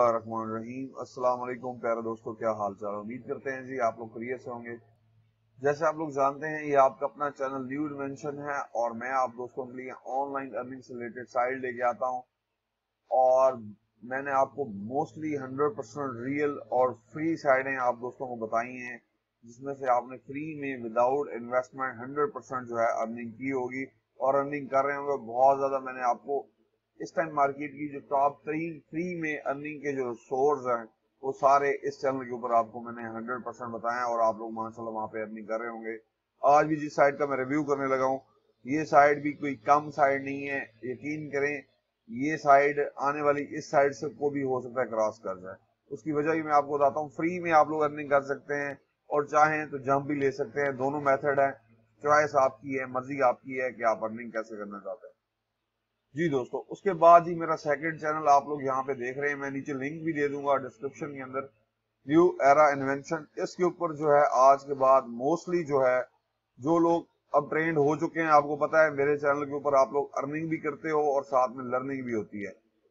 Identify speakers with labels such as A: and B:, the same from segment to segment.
A: बिस्मिल्लाहिर्रहमानिर्रहीम। अस्सलाम वालेकुम प्यारे दोस्तों, क्या हाल चाल। उम्मीद करते हैं जी आप लोग खैरियत से होंगे। जैसे आप लोग जानते हैं ये आपका अपना चैनल न्यू इन्वेंशन है और मैं आप दोस्तों के लिए ऑनलाइन अर्निंग से रिलेटेड साइट लेके आता हूं। और मैंने आपको मोस्टली 100% रियल और फ्री साइटें आप दोस्तों को बताई हैं, जिसमें से आपने फ्री में विदाउट इन्वेस्टमेंट 100% जो है अर्निंग की होगी और अर्निंग कर रहे होंगे बहुत ज्यादा। मैंने आपको इस टाइम मार्केट की जो टॉप 3 फ्री में अर्निंग के जो सोर्स हैं वो सारे इस चैनल के ऊपर आपको मैंने 100% बताया और आप लोग माशाल्लाह वहां पे अर्निंग कर रहे होंगे। आज भी जिस साइट का मैं रिव्यू करने लगा हूँ ये साइट भी कोई कम साइट नहीं है। यकीन करें ये साइट आने वाली इस साइड से को भी हो सकता है क्रॉस कर जाए। उसकी वजह भी मैं आपको बताता हूँ। फ्री में आप लोग अर्निंग कर सकते हैं और चाहें तो जंप भी ले सकते हैं। दोनों मेथड है, चॉइस आपकी है, मर्जी आपकी है कि आप अर्निंग कैसे करना चाहते हैं। जी दोस्तों, उसके बाद ही मेरा सेकंड चैनल आप लोग यहाँ पे देख रहे हैं, मैं नीचे लिंक भी दे दूंगा डिस्क्रिप्शन के अंदर, न्यू एरा इन्वेंशन। इसके ऊपर जो है आज के बाद मोस्टली जो है जो लोग अब ट्रेंड हो चुके हैं, आपको पता है मेरे चैनल के ऊपर आप लोग अर्निंग भी करते हो और साथ में लर्निंग भी होती है।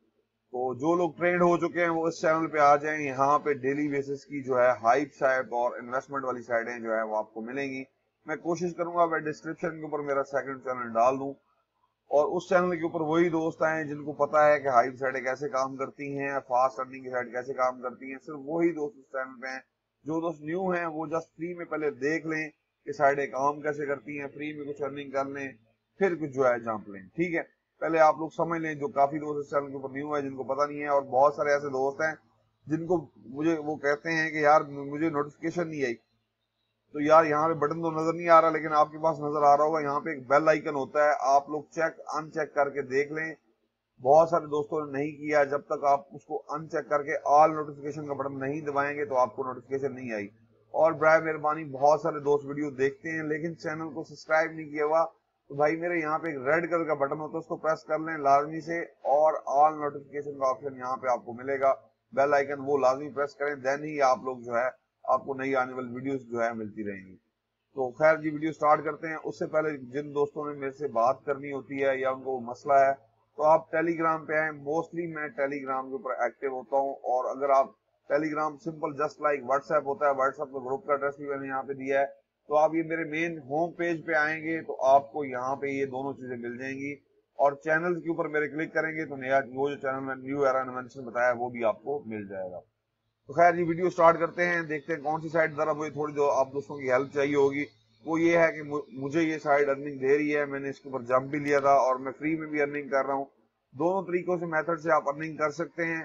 A: तो जो लोग ट्रेंड हो चुके हैं वो इस चैनल पे आ जाएं। यहाँ पे डेली बेसिस की जो है हाइप साइट और इन्वेस्टमेंट वाली साइटें जो है वो आपको मिलेंगी। मैं कोशिश करूंगा मैं डिस्क्रिप्शन के ऊपर मेरा सेकंड चैनल डाल दूं और उस चैनल के ऊपर वही दोस्त आए जिनको पता है कि हाइप साइटें कैसे काम करती हैं, फास्ट अर्निंग की साइट कैसे काम करती हैं। सिर्फ वही दोस्त उस चैनल पे हैं। जो दोस्त न्यू हैं वो जस्ट फ्री में पहले देख लें कि साइटें काम कैसे करती हैं, फ्री में कुछ अर्निंग कर लें, फिर कुछ जो है जंप लें। ठीक है, पहले आप लोग समझ लें। जो काफी दोस्त इस चैनल के ऊपर न्यू है जिनको पता नहीं है, और बहुत सारे ऐसे दोस्त हैं जिनको मुझे वो कहते हैं कि यार मुझे नोटिफिकेशन नहीं आई। तो यार यहाँ पे बटन तो नजर नहीं आ रहा, लेकिन आपके पास नजर आ रहा होगा, यहाँ पे एक बेल आइकन होता है, आप लोग चेक अनचेक करके देख लें। बहुत सारे दोस्तों ने नहीं किया। जब तक आप उसको अनचेक करके ऑल नोटिफिकेशन का बटन नहीं दबाएंगे तो आपको नोटिफिकेशन नहीं आई। और बराए मेहरबानी बहुत सारे दोस्त वीडियो देखते हैं लेकिन चैनल को सब्सक्राइब नहीं किया हुआ, तो भाई मेरे यहाँ पे एक रेड कलर का बटन होता है, उसको प्रेस कर लें लाजमी से, और ऑल नोटिफिकेशन का ऑप्शन यहाँ पे आपको मिलेगा, बेल आइकन, वो लाजमी प्रेस करें। देन ही आप लोग जो है आपको नई आने वाली वीडियोस जो है मिलती रहेंगी। तो खैर जी वीडियो स्टार्ट करते हैं। उससे पहले जिन दोस्तों ने मेरे से बात करनी होती है या उनको मसला है तो आप टेलीग्राम पे आए। मोस्टली मैं टेलीग्राम के ऊपर एक्टिव होता हूँ। और अगर आप Telegram simple just like WhatsApp होता है, व्हाट्सएप का ग्रुप का एड्रेस भी मैंने यहाँ पे दिया है। तो आप ये मेरे मेन होम पेज पे आएंगे तो आपको यहाँ पे ये दोनों चीजें मिल जाएंगी। और चैनल के ऊपर मेरे क्लिक करेंगे तो नया वो जो चैनल में न्यू एरा इन्वेंशन बताया वो भी आपको मिल जाएगा। तो खैर ये वीडियो स्टार्ट करते हैं, देखते हैं कौन सी साइट जरा मुझे थोड़ी जो आप दोस्तों की हेल्प चाहिए होगी। वो ये है कि मुझे ये साइट अर्निंग दे रही है, मैंने इसके ऊपर जंप भी लिया था और मैं फ्री में भी अर्निंग कर रहा हूँ। दोनों तरीकों से मेथड से आप अर्निंग कर सकते हैं।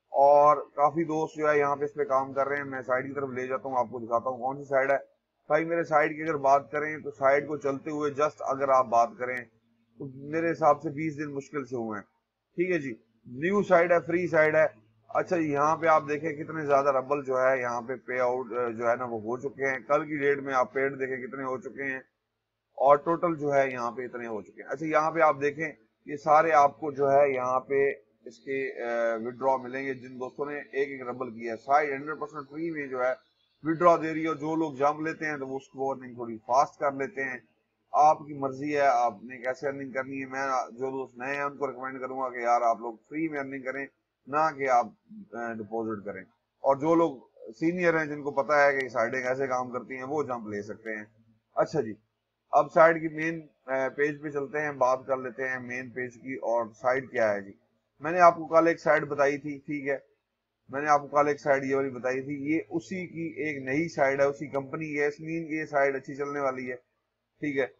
A: और काफी दोस्त जो है यहाँ पे इस पे काम कर रहे हैं। मैं साइट की तरफ ले जाता हूँ, आपको दिखाता हूँ कौन सी साइट है। भाई मेरे साइट की अगर बात करें तो साइट को चलते हुए जस्ट अगर आप बात करें तो मेरे हिसाब से 20 दिन मुश्किल से हुए हैं। ठीक है जी, न्यू साइट है, फ्री साइट है। अच्छा यहाँ पे आप देखें कितने ज्यादा रबल जो है यहाँ पे पे आउट जो है ना वो हो चुके हैं। कल की डेट में आप पेड देखें कितने हो चुके हैं और टोटल जो है यहाँ पे इतने हो चुके हैं। अच्छा यहाँ पे आप देखें ये सारे आपको जो है यहाँ पे इसके विड्रॉ मिलेंगे जिन दोस्तों ने एक एक रबल किया है। साइट 100% फ्री में जो है विड्रॉ दे रही है। जो लोग जंप लेते हैं तो वो उसको अर्निंग थोड़ी फास्ट कर लेते हैं। आपकी मर्जी है आपने कैसे अर्निंग करनी है। मैं जो दोस्त नए हैं उनको रिकमेंड करूंगा कि यार आप लोग फ्री में अर्निंग करें, ना कि आप डिपॉजिट करें। और जो लोग सीनियर हैं जिनको पता है कि साइटें कैसे काम करती हैं वो जंप ले सकते हैं। अच्छा जी, अब साइट की मेन पेज पे चलते हैं, बात कर लेते हैं मेन पेज की। और साइट क्या है जी, मैंने आपको कल एक साइट बताई थी। ठीक है, मैंने आपको कल एक साइट ये वाली बताई थी, ये उसी की एक नई साइट है, उसी कंपनी की है। इसलिए की ये साइट अच्छी चलने वाली है। ठीक है,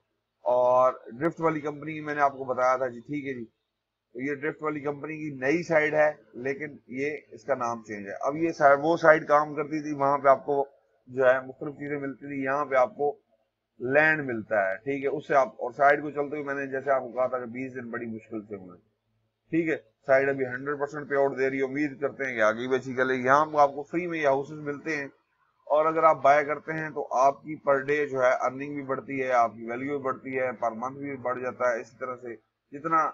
A: और ड्रिफ्ट वाली कंपनी मैंने आपको बताया था जी। ठीक है जी, तो ये ड्रिफ्ट वाली कंपनी की नई साइट है लेकिन ये इसका नाम चेंज है। अब ये साइट वो साइट काम करती थी, वहां पे आपको जो है मुख्तलिफ चीजें मिलती थी, यहाँ पे आपको लैंड मिलता है। ठीक है, उससे आप और साइट को चलते हुए मैंने जैसे आपको कहा था कि 20 दिन बड़ी मुश्किल से हुए। ठीक है, साइट अभी 100% पे आउट दे रही है। उम्मीद करते हैं कि आगे भी अच्छी चलेगी। यहाँ पे आपको फ्री में हाउसेज मिलते हैं और अगर आप बाय करते हैं तो आपकी पर डे जो है अर्निंग भी बढ़ती है, आपकी वैल्यू भी बढ़ती है, पर मंथ भी बढ़ जाता है। इसी तरह से जितना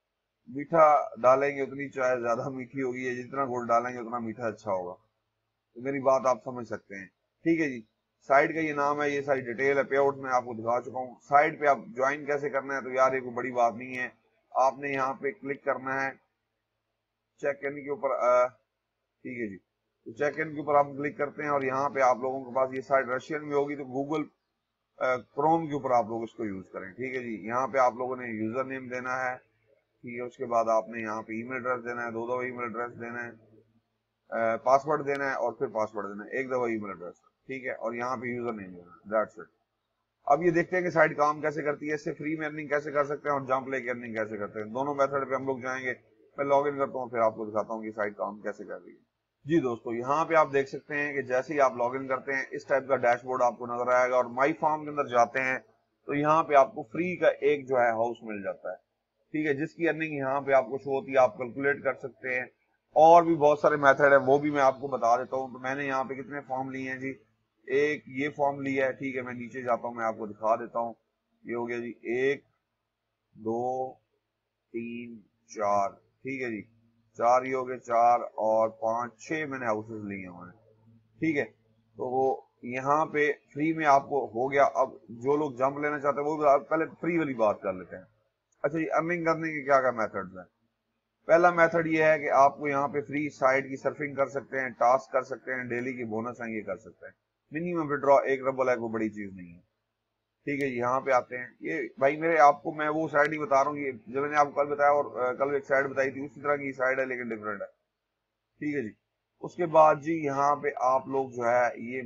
A: मीठा डालेंगे उतनी चाय ज्यादा मीठी होगी, है जितना गुड़ डालेंगे उतना मीठा अच्छा होगा। तो मेरी बात आप समझ सकते हैं। ठीक है जी, साइट का ये नाम है, ये सारी डिटेल है, पे आउट में आपको दिखा चुका हूँ। साइट पे आप ज्वाइन कैसे करना है तो यार ये कोई बड़ी बात नहीं है। आपने यहाँ पे क्लिक करना है, चेक करने के ऊपर ठीक है जी। तो चेक इन के ऊपर आप क्लिक करते हैं और यहाँ पे आप लोगों के पास ये साइट रशियन में होगी तो गूगल क्रोम के ऊपर आप लोग इसको यूज करें। ठीक है जी। यहाँ पे आप लोगों ने यूजर नेम देना है, ठीक है। उसके बाद आपने यहाँ पे ईमेल एड्रेस देना है, दो ईमेल एड्रेस देना है, पासवर्ड देना है और फिर पासवर्ड देना है, एक दफा ईमेल एड्रेस, ठीक है। और यहाँ पे यूजर नेम देना है, दैट्स इट। अब ये देखते हैं कि साइट काम कैसे करती है, इससे फ्री में अर्निंग कैसे कर सकते हैं और जंप लेके अर्निंग कैसे करते हैं। दोनों मेथड पे हम लोग जाएंगे। मैं लॉग इन करता हूँ फिर आपको दिखाता हूँ कि साइट काम कैसे कर रही है। जी दोस्तों, यहाँ पे आप देख सकते हैं कि जैसे ही आप लॉग इन करते हैं इस टाइप का डैशबोर्ड आपको नजर आएगा और माई फार्म के अंदर जाते हैं तो यहाँ पे आपको फ्री का एक जो है हाउस मिल जाता है, ठीक है, जिसकी अर्निंग यहाँ पे आपको शो होती है। आप कैलकुलेट कर सकते हैं और भी बहुत सारे मेथड है वो भी मैं आपको बता देता हूँ। तो मैंने यहाँ पे कितने फॉर्म लिए हैं जी, एक ये फॉर्म लिया है, ठीक है। मैं नीचे जाता हूँ, मैं आपको दिखा देता हूँ। ये हो गया जी 1 2 3 4, ठीक है जी। 4 ये हो गए, 4 और 5 6 मैंने हाउसेस लिए हुए हैं, ठीक है। तो वो यहाँ पे फ्री में आपको हो गया। अब जो लोग जंप लेना चाहते हैं वो पहले फ्री वाली बात कर लेते हैं। अच्छा जी, अर्निंग करने के क्या क्या मेथड्स हैं। पहला मेथड ये है कि आपको यहाँ पे फ्री साइट की सर्फिंग कर सकते हैं, टास्क कर सकते हैं, डेली की बोनस है ये कर सकते हैं। मिनिमम विड्रॉ 1 रबल है, कोई बड़ी चीज नहीं है, ठीक है। यहाँ पे आते हैं, ये भाई मेरे आपको मैं वो साइड ही बता रहा हूँ, ये जो मैंने आपको कल बताया और कल एक साइड बताई थी उसी तरह की साइड है लेकिन डिफरेंट है, ठीक है जी। उसके बाद जी यहाँ पे आप लोग जो है ये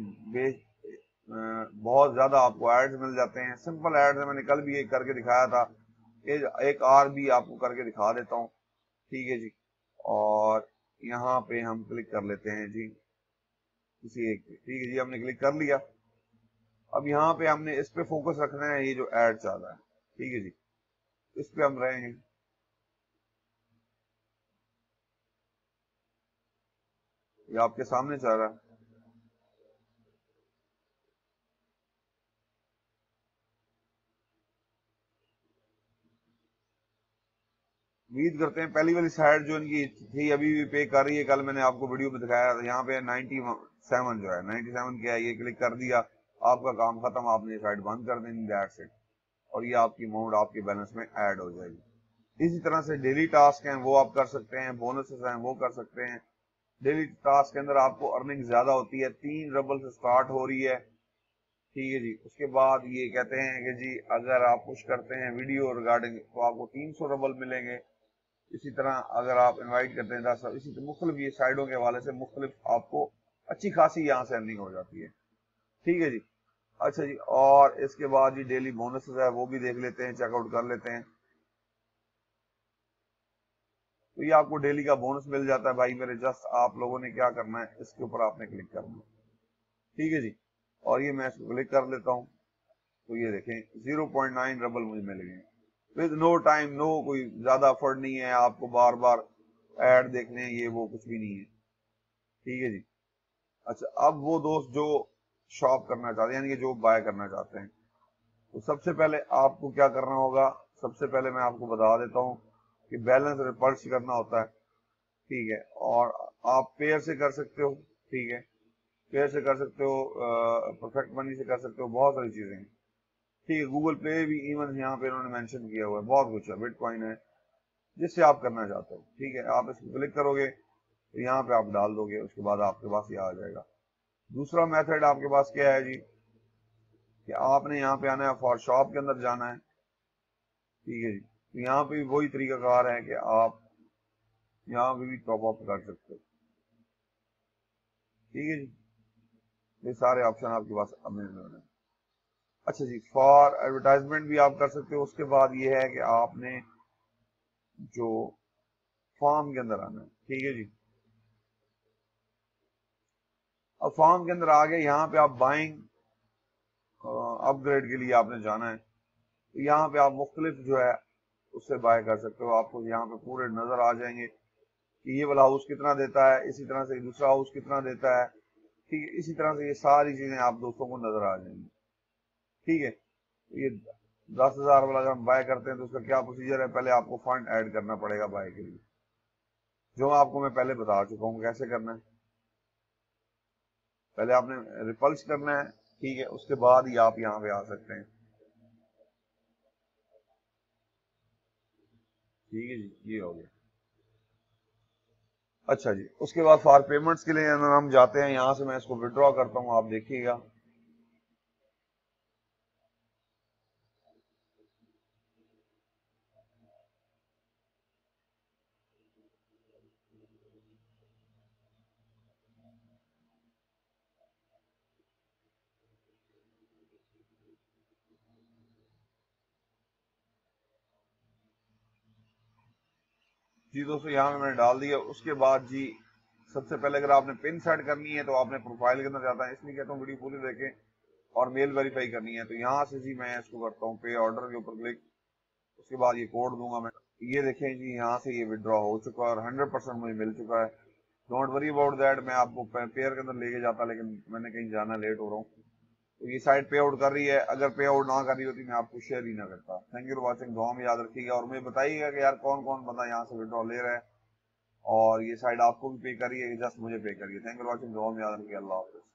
A: बहुत ज्यादा आपको एड्स मिल जाते हैं। सिंपल एड्स है, मैंने कल भी एक करके दिखाया था, एक और भी आपको करके दिखा देता हूँ, ठीक है जी। और यहाँ पे हम क्लिक कर लेते हैं जी किसी एक पे, ठीक है जी। हमने क्लिक कर लिया। अब यहाँ पे हमने इस पे फोकस रखना है, ये जो ऐड चल रहा है, ठीक है जी, इस पे हम रहेंगे। ये आपके सामने चल रहा है। उम्मीद करते हैं पहली वाली साइड जो इनकी थी अभी भी पे कर रही है। कल मैंने आपको वीडियो में दिखाया था, यहाँ पे 97 जो है 97 क्या है, ये क्लिक कर दिया, आपका काम खत्म, आपने साइड बंद कर देनी, दैट्स इट। और ये आपकी अमाउंट आपके बैलेंस में ऐड हो जाएगी। इसी तरह से डेली टास्क हैं वो आप कर सकते हैं, बोनसेस हैं वो कर सकते हैं। डेली टास्क के अंदर आपको अर्निंग ज्यादा होती है, 3 रबल से स्टार्ट हो रही है, ठीक है जी। उसके बाद ये कहते हैं कि जी अगर आप पुश करते हैं वीडियो रिगार्डिंग तो आपको 300 रबल मिलेंगे। इसी तरह अगर आप इनवाइट करते हैं 10, इसी तरह मुख्तलिफ ये साइडों के हवाले से मुख्तलिफ आपको अच्छी खासी यहाँ से अर्निंग हो जाती है, ठीक है जी। अच्छा जी, और इसके बाद जी डेली बोनस है वो भी देख लेते हैं, चेकआउट कर लेते हैं। तो ये आपको डेली का बोनस मिल जाता है भाई मेरे। जस्ट आप लोगों ने क्या करना है, इसके ऊपर आपने क्लिक करना है, ठीक है जी। और ये मैं इसको क्लिक कर लेता हूँ तो ये देखें 0.9 रबल मुझे मिल गए विद नो टाइम, नो कोई ज्यादा एफर्ट नहीं है आपको बार बार ऐड देखने हैं, ये वो कुछ भी नहीं है, ठीक है जी। अच्छा, अब वो दोस्त जो शॉप करना चाहते हैं यानी कि जो बाय करना चाहते हैं तो सबसे पहले आपको क्या करना होगा। सबसे पहले मैं आपको बता देता हूँ कि बैलेंस रिपर्च करना होता है, ठीक है। और आप पेयर से कर सकते हो, ठीक है, पेयर से कर सकते हो, परफेक्ट मनी से कर सकते हो, बहुत सारी चीजें हैं, ठीक है। गूगल पे भी इवन यहाँ पे इन्होंने मेंशन किया हुआ है, बहुत कुछ है, बिटकॉइन है, जिससे आप करना चाहते हो, ठीक है। आप इसको क्लिक करोगे तो यहाँ पे आप डाल दोगे, उसके बाद आपके पास ये आ जाएगा। दूसरा मेथड आपके पास क्या है जी कि आपने यहाँ पे आना है, फॉर शॉप के अंदर जाना है, ठीक है जी। तो यहाँ पे भी वही तरीकाकार है कि आप यहाँ पे भी टॉप अप कर सकते हो, ठीक है जी। ये सारे ऑप्शन आपके पास अवेलेबल है। अच्छा जी, फॉर एडवर्टाइजमेंट भी आप कर सकते हो। उसके बाद ये है कि आपने जो फॉर्म के अंदर आना है, ठीक है जी। अब फॉर्म के अंदर आ गए, यहाँ पे आप बाइंग अपग्रेड के लिए आपने जाना है तो यहाँ पे आप मुख्तलिफ जो है उससे बाय कर सकते हो। आपको यहाँ पे पूरे नजर आ जाएंगे कि ये वाला हाउस कितना देता है, इसी तरह से दूसरा हाउस कितना देता है, ठीक है। इसी तरह से ये सारी चीजें आप दोस्तों को नजर आ जाएंगी, ठीक है। तो ये 10,000 वाला अगर हम बाय करते हैं तो उसका क्या प्रोसीजर है, पहले आपको फंड ऐड करना पड़ेगा बाय के लिए, जो आपको मैं पहले बता चुका हूँ कैसे करना है। पहले आपने रिपल्स करना है, ठीक है, उसके बाद ही आप यहाँ पे आ सकते हैं, ठीक है जी। ये हो गया। अच्छा जी, उसके बाद फॉर पेमेंट्स के लिए हम जाते हैं, यहाँ से मैं इसको विड्रॉ करता हूँ, आप देखिएगा। जी दोस्तों, यहाँ पे मैंने डाल दिया। उसके बाद जी सबसे पहले अगर आपने पिन सेट करनी है तो आपने प्रोफाइल के अंदर जाता है, इसलिए कहता हूँ वीडियो पूरी देखें, और मेल वेरीफाई करनी है तो यहाँ से जी मैं इसको करता हूँ पे ऑर्डर के ऊपर क्लिक। उसके बाद ये कोड दूंगा मैं, ये देखें जी यहाँ से ये विड्रॉ हो चुका है और 100% मुझे मिल चुका है। डोंट वरी अबाउट दैट, मैं आपको पेयर के अंदर लेके जाता, लेकिन मैंने कहीं जाना, लेट हो रहा हूँ। तो ये साइट पे आउट कर रही है, अगर पे आउट ना कर रही होती मैं आपको शेयर ही ना करता। थैंक यू फॉर वॉचिंग, दुआ में याद रखिएगा और मुझे बताइएगा कि यार कौन कौन बंदा यहाँ से विड्रॉ ले रहा है और ये साइट आपको भी पे करिए, जस्ट मुझे पे करिए। थैंक यू फॉर वॉचिंग, दुआ में याद रखिएगा। अल्लाह हाफिज़।